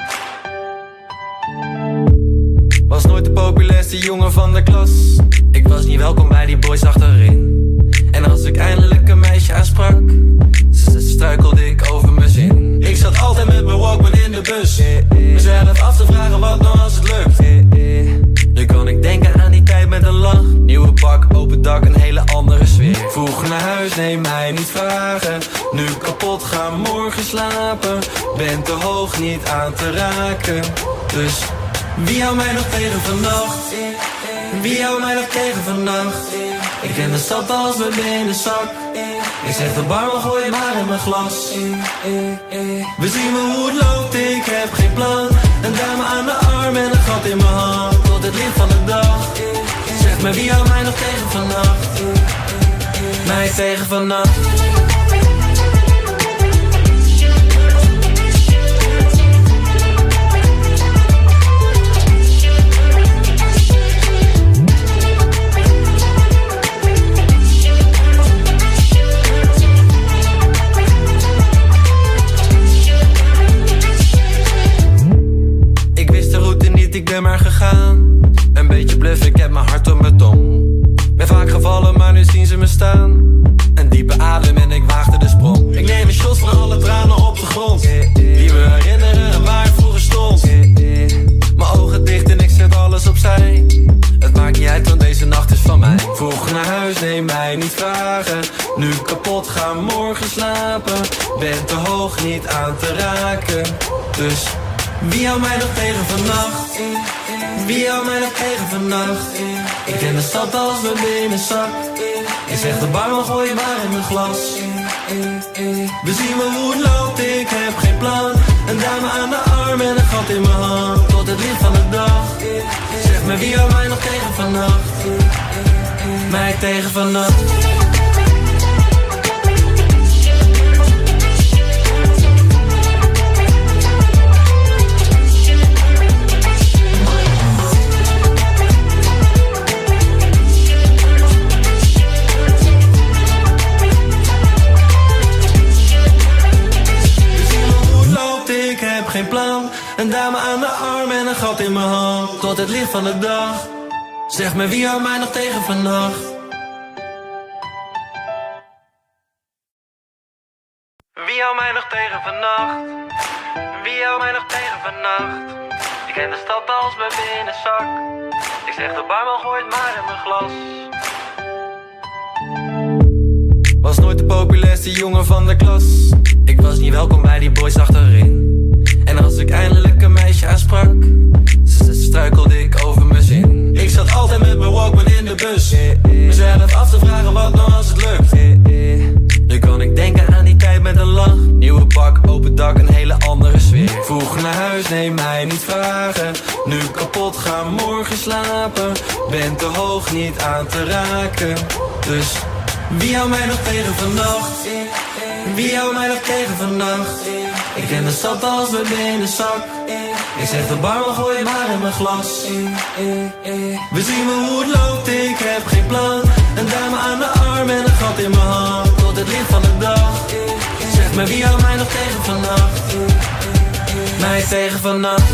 Was nooit de populairste jongen van de klas. Ik was niet welkom bij die boys achterin. En als ik eindelijk een meisje aansprak, ze struikelde ik over mijn zin. Ik zat altijd met mijn Walkman in de bus, mezelf af te vragen wat nou als het lukt. Nu kan ik denken aan die tijd met een lach. Nieuwe pak, open dak, een hele andere sfeer. Vroeg naar huis, neem mij niet vragen. Nu kapot, ga morgen slapen. Ben te hoog, niet aan te raken. Dus wie houdt mij nog tegen vannacht? Wie houdt mij nog tegen vannacht? Ik ken de stad als mijn binnenzak. Ik zeg de barman gooi maar in mijn glas. We zien wel hoe het loopt, ik heb geen plan. Een dame aan de arm en een gat in mijn hand. Tot het licht van de dag. Zeg me wie houdt mij nog tegen vannacht? Mij tegen vannacht. Ik ben maar gegaan. Een beetje bluff, ik heb mijn hart op mijn tong. Ben vaak gevallen, maar nu zien ze me staan. Een diepe adem en ik waagde de sprong. Ik neem een shot van alle tranen op de grond, die me herinneren waar ik vroeger stond. Mijn ogen dicht en ik zet alles opzij. Het maakt niet uit, want deze nacht is van mij. Vroeg naar huis, neem mij niet vragen. Nu kapot, ga morgen slapen. Ben te hoog, niet aan te raken. Dus wie houdt mij nog tegen vannacht? Wie houdt mij nog tegen vannacht? Ik ken de stad als mijn binnenzak. Ik zeg de barman gooi maar in mijn glas. We zien wel hoe het loopt, ik heb geen plan. Een dame aan de arm en een gat in mijn hand. Tot het licht van de dag. Zeg me wie houdt mij nog tegen vannacht. Mij tegen vannacht. Geen plan, een dame aan de arm en een gat in mijn hand. Tot het licht van de dag. Zeg me wie houdt mij nog tegen vannacht. Wie houdt mij nog tegen vannacht? Wie houdt mij nog tegen vannacht? Ik ken de stad als mijn binnenzak. Ik zeg de barman gooit maar in mijn glas. Was nooit de populairste jongen van de klas. Ik was niet welkom bij die boys achterin. En als ik eindelijk een meisje aansprak, struikelde ik over mijn zin. Ik zat altijd met mijn Walkman in de bus, mezelf af te vragen wat nou als het lukt. Nu kan ik denken aan die tijd met een lach. Nieuwe pak, open dak, een hele andere sfeer. Vroeg naar huis, neem mij niet vragen. Nu kapot, ga morgen slapen. Ben te hoog, niet aan te raken. Dus wie houdt mij nog tegen vannacht? Wie houdt mij nog tegen vannacht? Ik ken de stad als mijn binnenzak. Ik zeg de barman gooi maar in mijn glas. We zien wel hoe het loopt, ik heb geen plan. Een dame aan de arm en een gat in mijn hand. Tot het licht van de dag. Zeg me wie houdt mij nog tegen vannacht. Mij tegen vannacht.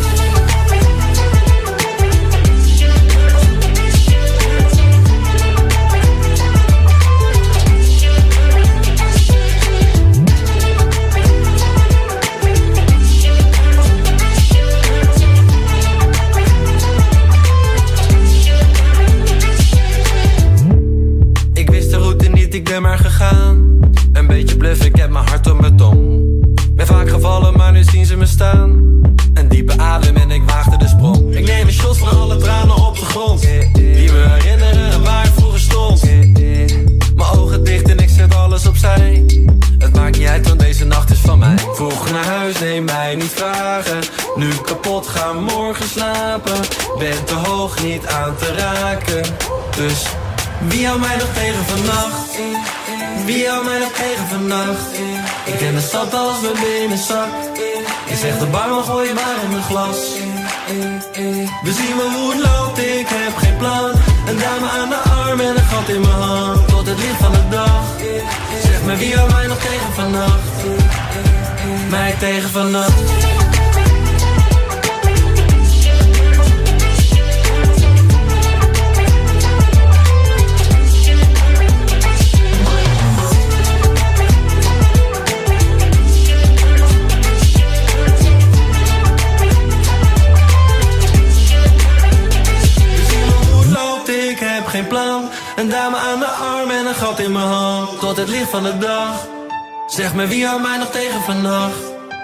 Ik ben maar gegaan. Een beetje bluff, ik heb mijn hart op mijn tong. Ben vaak gevallen, maar nu zien ze me staan. Een diepe adem en ik waagde de sprong. Ik neem een shot van alle tranen op de grond. Die me herinneren waar ik vroeger stond. Mijn ogen dicht en ik zet alles opzij. Het maakt niet uit, want deze nacht is van mij. Vroeg naar huis, neem mij niet vragen. Nu kapot, ga morgen slapen. Ben te hoog, niet aan te raken. Dus wie houdt mij nog tegen vannacht? Wie houdt mij nog tegen vannacht? Ik ken de stad als mijn binnenzak. Ik zeg de barman gooi maar in mijn glas. We zien wel hoe het loopt, ik heb geen plan. Een dame aan de arm en een gat in mijn hand. Tot het licht van de dag. Zeg me wie houdt mij nog tegen vannacht? Mij tegen vannacht. Geen plan, een dame aan de arm en een gat in mijn hand. Tot het licht van de dag. Zeg me wie houdt mij nog tegen vannacht?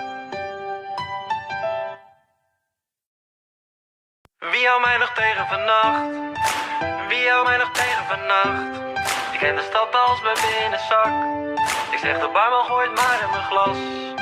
Wie houdt mij nog tegen vannacht? Wie houdt mij nog tegen vannacht? Ik ken de stad als mijn binnenzak. Ik zeg de barman gooit maar in mijn glas.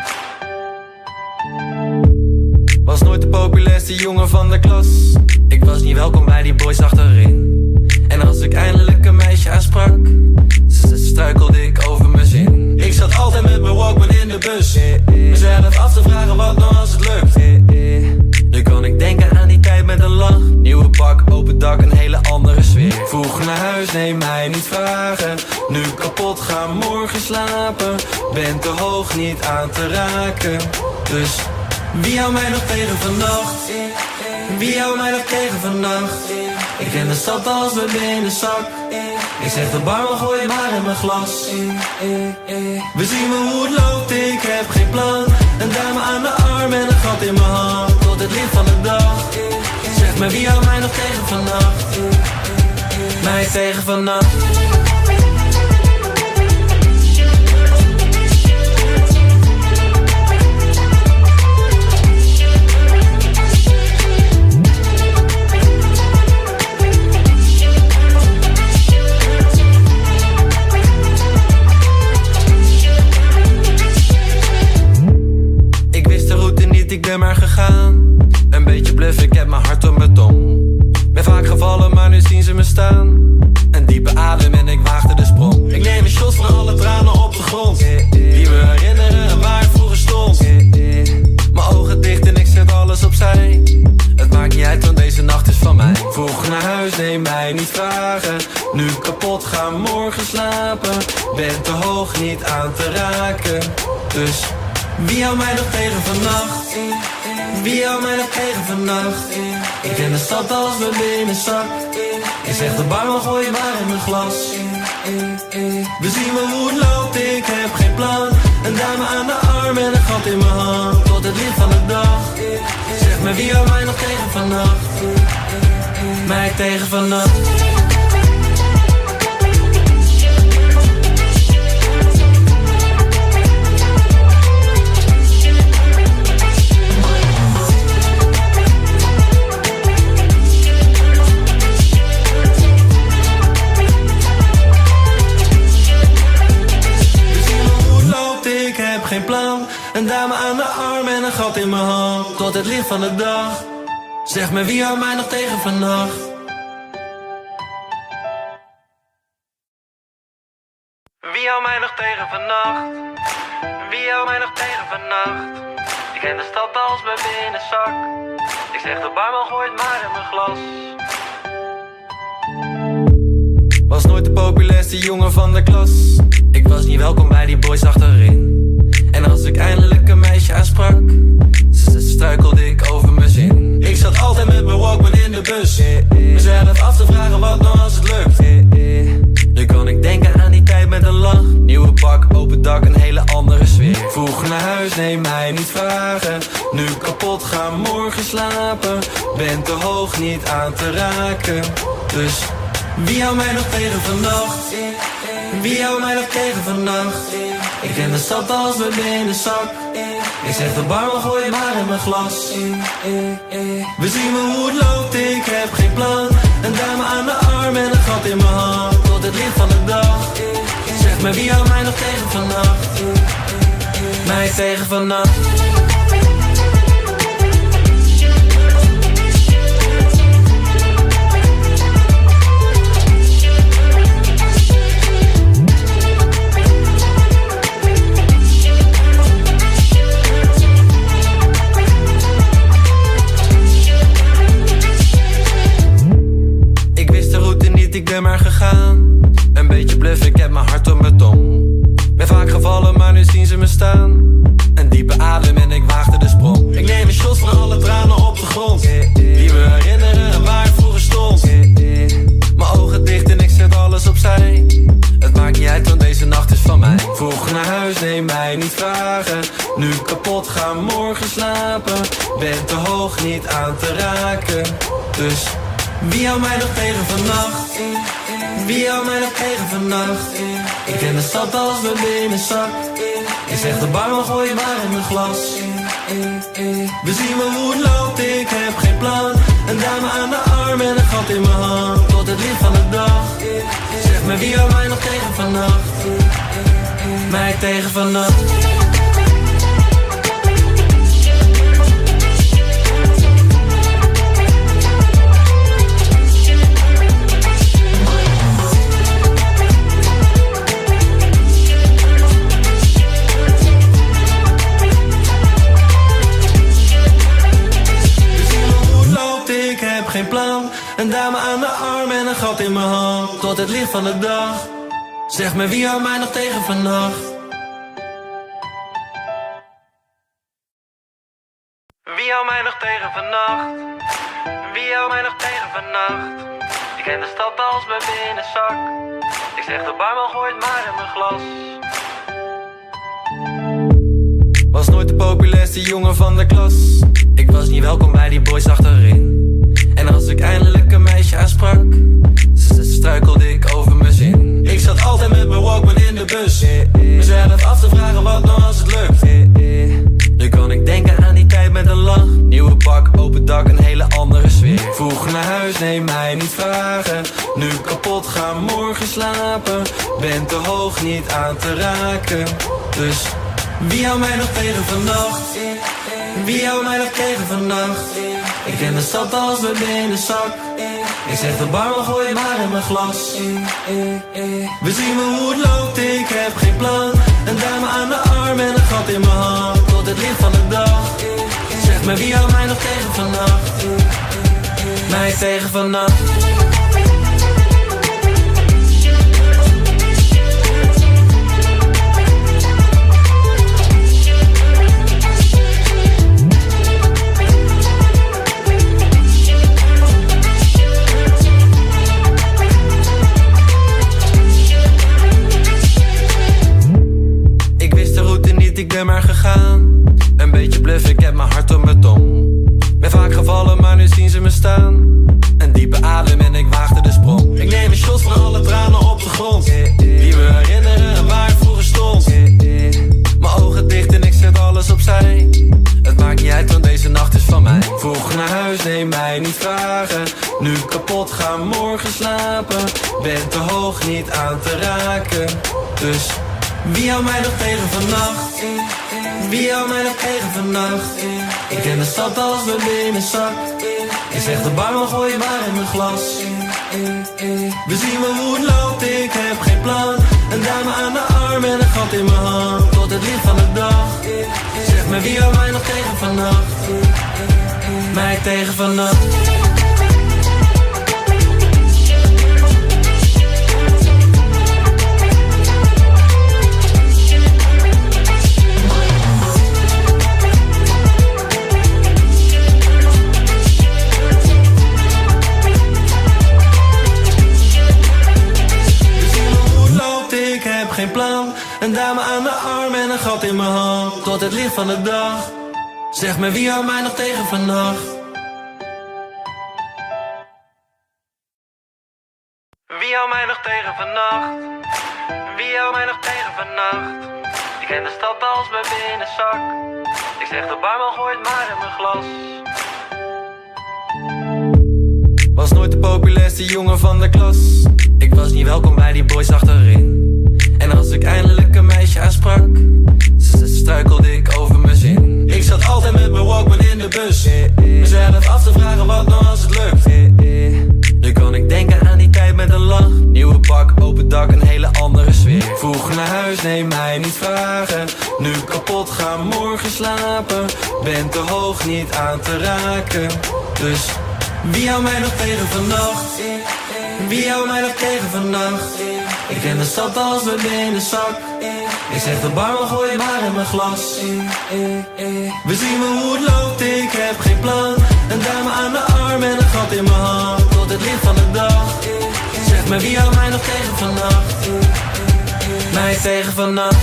Was nooit de populairste jongen van de klas. Ik was niet welkom bij die boys achterin. En als ik eindelijk een meisje aansprak, struikelde ik over mijn zin. Ik zat altijd met mijn Walkman in de bus, mezelf af te vragen wat nou als het lukt. Nu kan ik denken aan die tijd met een lach. Nieuwe pak, open dak, een hele andere sfeer. Vroeg naar huis, neem mij niet vragen. Nu kapot, ga morgen slapen. Ben te hoog, niet aan te raken. Dus wie houdt mij nog tegen vannacht? Wie houdt mij nog tegen vannacht? Ik ken de stad als mijn binnenzak. Ik zeg de barman gooi maar in mijn glas. We zien wel hoe het loopt, ik heb geen plan. Een dame aan de arm en een gat in mijn hand. Tot het licht van de dag. Zeg me wie houdt mij nog tegen vannacht? Mij tegen vannacht. Ik ben maar gegaan. Een beetje bluff, ik heb vaak gevallen, maar nu zien ze me staan. Een diepe adem en ik waagde de sprong. Ik neem een shot van alle tranen op de grond, die me herinneren waar ik vroeger stond. Mijn ogen dicht en ik zet alles opzij. Het maakt niet uit, want deze nacht is van mij. Vroeg naar huis, neem mij niet vragen. Nu kapot, ga morgen slapen. Ben te hoog, niet aan te raken. Dus wie houdt mij nog tegen vannacht? Wie houdt mij nog tegen vannacht? Ik ken de stad als mijn binnenzak. Ik zeg de barman, gooi maar in mijn glas. We zien wel hoe het loopt, ik heb geen plan. Een dame aan de arm en een gat in mijn hand. Tot het licht van de dag. Zeg me wie houdt mij nog tegen vannacht? Mij tegen vannacht. Geen plan, een dame aan de arm en een gat in mijn hand. Tot het licht van de dag. Zeg me wie houdt mij nog tegen vannacht? Wie houdt mij nog tegen vannacht? Wie houdt mij nog tegen vannacht? Ik ken de stad als mijn binnenzak. Ik zeg de barman, gooi het maar in mijn glas. Was nooit de populairste jongen van de klas. Ik was niet welkom bij die boys achterin. En als ik eindelijk een meisje aansprak, ze struikelde ik over mijn zin. Ik zat altijd met mijn Walkman in de bus, mezelf af te vragen wat nou als het lukt. Nu kan ik denken aan die tijd met een lach. Nieuwe pak, open dak, een hele andere sfeer. Vroeg naar huis, neem mij niet vragen. Nu kapot, ga morgen slapen. Ben te hoog, niet aan te raken. Dus wie houdt mij nog tegen vannacht? Wie houdt mij nog tegen vannacht? Ik ken de stad als mijn binnenzak. Ik zeg de barman, gooi maar in mijn glas. We zien wel hoe het loopt, ik heb geen plan. Een dame aan de arm en een gat in mijn hand. Tot het licht van de dag. Zeg me wie houdt mij nog tegen vannacht? Mij tegen vannacht. Ik ben maar gegaan. Een beetje bluff, ik heb mijn hart op mijn tong. Ben vaak gevallen, maar nu zien ze me staan. Een diepe adem en ik waagde de sprong. Ik neem een shot van alle tranen op de grond, die me herinneren waar ik vroeger stond. Mijn ogen dicht en ik zet alles opzij. Het maakt niet uit, want deze nacht is van mij. Vroeg naar huis, neem mij niet vragen. Nu kapot, ga morgen slapen. Ben te hoog, niet aan te raken. Dus wie houdt mij nog tegen vannacht? Wie houdt mij nog tegen vannacht? Ik ken de stad als mijn binnenzak. Ik zeg de barman, gooi maar in mijn glas. We zien wel hoe het loopt, ik heb geen plan. Een dame aan de arm en een gat in mijn hand. Tot het licht van de dag. Zeg me wie houdt mij nog tegen vannacht? Mij tegen vannacht. Geen plan, een dame aan de arm en een gat in mijn hand. Tot het licht van de dag. Zeg me wie houdt mij nog tegen vannacht? Wie houdt mij nog tegen vannacht? Wie houdt mij nog tegen vannacht? Ik ken de stad als mijn binnenzak. Ik zeg de barman, gooi het maar in mijn glas. Was nooit de populairste jongen van de klas. Ik was niet welkom bij die boys achterin. En als ik eindelijk een meisje aansprak, struikelde ik over mijn zin. Ik zat altijd met mijn Walkman in de bus, mezelf af te vragen wat nou als het lukt. Nu kan ik denken aan die tijd met een lach. Nieuwe pak, open dak, een hele andere sfeer. Vroeg naar huis, neem mij niet vragen. Nu kapot, ga morgen slapen. Ben te hoog, niet aan te raken. Dus wie houdt mij nog tegen vannacht? Wie houdt mij nog tegen vannacht? Ik ken de stad als mijn binnenzak. Ik zeg de barman, gooi het maar in mijn glas. We zien wel hoe het loopt, ik heb geen plan. Een dame aan de arm en een gat in mijn hand. Tot het licht van de dag. Zeg me, wie houdt mij nog tegen vannacht? Mij tegen vannacht. Ik ben maar gegaan. Een beetje bluff, ik heb mijn hart op mijn tong. Ben vaak gevallen, maar nu zien ze me staan. Een diepe adem en ik waagde de sprong. Ik neem een shot van alle tranen op de grond. Die me herinneren waar ik vroeger stond. Mijn ogen dicht en ik zet alles opzij. Het maakt niet uit, want deze nacht is van mij. Vroeg naar huis, neem mij niet vragen. Nu kapot, ga morgen slapen. Ben te hoog, niet aan te raken. Dus wie houdt mij nog tegen vannacht? Wie houdt mij nog tegen vannacht? Ik ken de stad als mijn binnenzak. Ik zeg de barman, gooi je maar in mijn glas. We zien wel hoe het loopt, ik heb geen plan. Een dame aan de arm en een gat in mijn hand. Tot het licht van de dag. Zeg me, wie houdt mij nog tegen vannacht? Mij tegen vannacht. Geen plan, een dame aan de arm en een gat in mijn hand. Tot het licht van de dag. Zeg me, wie houdt mij nog tegen vannacht? Wie houdt mij nog tegen vannacht? Wie houdt mij nog tegen vannacht? Ik ken de stad als mijn binnenzak. Ik zeg de barman, gooi het maar in mijn glas. Was nooit de populairste jongen van de klas. Ik was niet welkom bij die boys achterin. En als ik eindelijk een meisje aansprak, ze struikelde ik over mijn zin. Ik zat altijd met mijn Walkman in de bus, mezelf af te vragen wat nou als het lukt. Nu kan ik denken aan die tijd met een lach. Nieuwe pak, open dak, een hele andere sfeer. Vroeg naar huis, neem mij niet vragen. Nu kapot, ga morgen slapen. Ben te hoog, niet aan te raken. Dus wie houdt mij nog tegen vannacht? Wie houdt mij nog tegen vannacht? Ik ken de stad als mijn binnenzak. Ik zeg de barman, gooi je maar in mijn glas. We zien wel hoe het loopt, ik heb geen plan. Een dame aan de arm en een gat in mijn hand. Tot het licht van de dag. Zeg me, wie houdt mij nog tegen vannacht? Mij tegen vannacht.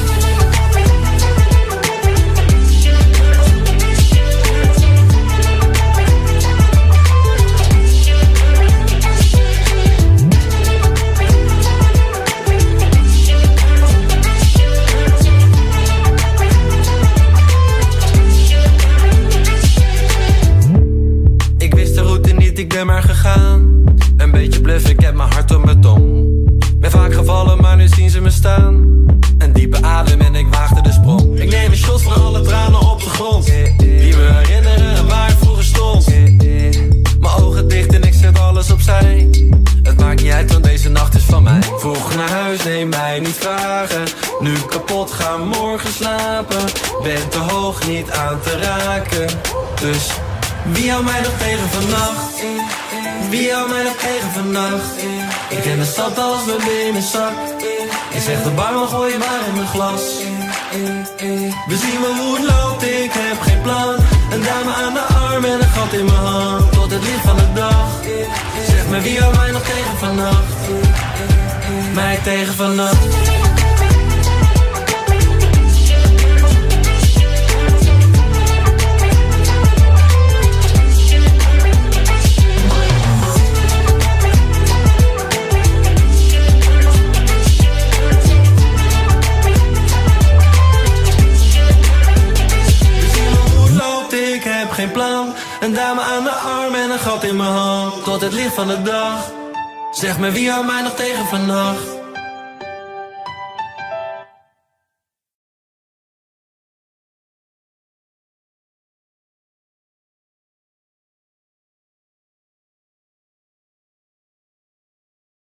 Ik ben maar gegaan. Een beetje bluff, ik heb mijn hart op mijn tong. Ben vaak gevallen, maar nu zien ze me staan. Een diepe adem en ik waagde de sprong. Ik neem een shot van alle tranen op de grond. Die me herinneren waar ik vroeger stond. Mijn ogen dicht en ik zet alles opzij. Het maakt niet uit, want deze nacht is van mij. Vroeg naar huis, neem mij niet vragen. Nu kapot, ga morgen slapen. Ben te hoog, niet aan te raken. Dus wie houdt mij nog tegen vannacht? Wie houdt mij nog tegen vannacht? Ik ken de stad als mijn binnenzak. Ik zeg de barman, gooi je maar in mijn glas. We zien wel hoe het loopt, ik heb geen plan. Een dame aan de arm en een gat in mijn hand. Tot het licht van de dag. Zeg me, wie houdt mij nog tegen vannacht? Mij tegen vannacht. Geen plan, een dame aan de arm en een gat in mijn hand. Tot het licht van de dag. Zeg me, wie houdt mij nog tegen vannacht?